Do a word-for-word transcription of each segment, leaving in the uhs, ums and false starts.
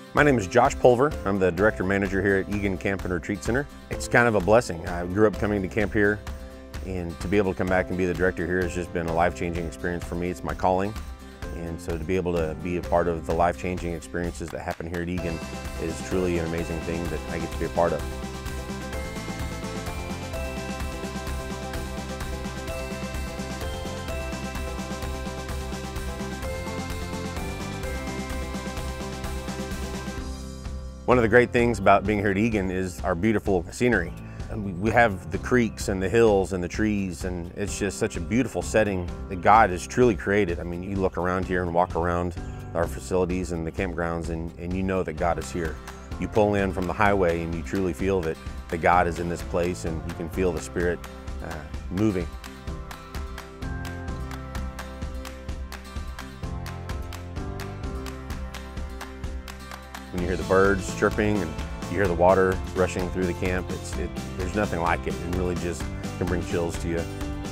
My name is Josh Pulver. I'm the Director Manager here at Egan Camp and Retreat Center. It's kind of a blessing. I grew up coming to camp here, and to be able to come back and be the director here has just been a life-changing experience for me. It's my calling, and so to be able to be a part of the life-changing experiences that happen here at Egan is truly an amazing thing that I get to be a part of. One of the great things about being here at Egan is our beautiful scenery. And we have the creeks and the hills and the trees, and it's just such a beautiful setting that God has truly created. I mean, you look around here and walk around our facilities and the campgrounds, and, and you know that God is here. You pull in from the highway and you truly feel that, that God is in this place, and you can feel the Spirit uh, moving. When you hear the birds chirping and you hear the water rushing through the camp, it's, it, there's nothing like it, and really just can bring chills to you.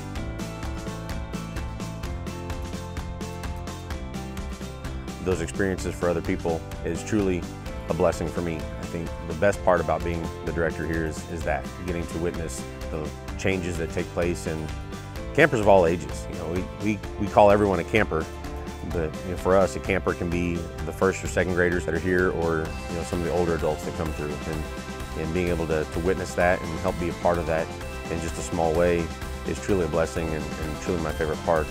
Those experiences for other people is truly a blessing for me. I think the best part about being the director here is, is that, getting to witness the changes that take place in campers of all ages. You know, we, we, we call everyone a camper. But you know, for us, a camper can be the first or second graders that are here, or you know, some of the older adults that come through. And, and being able to, to witness that and help be a part of that in just a small way is truly a blessing, and, and truly my favorite part.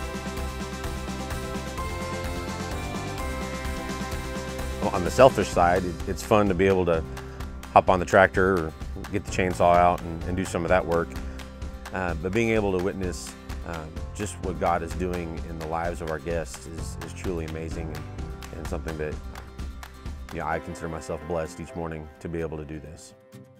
On the selfish side, it, it's fun to be able to hop on the tractor or get the chainsaw out and, and do some of that work. Uh, but being able to witness Uh, just what God is doing in the lives of our guests is, is truly amazing, and, and something that you know, I consider myself blessed each morning to be able to do this.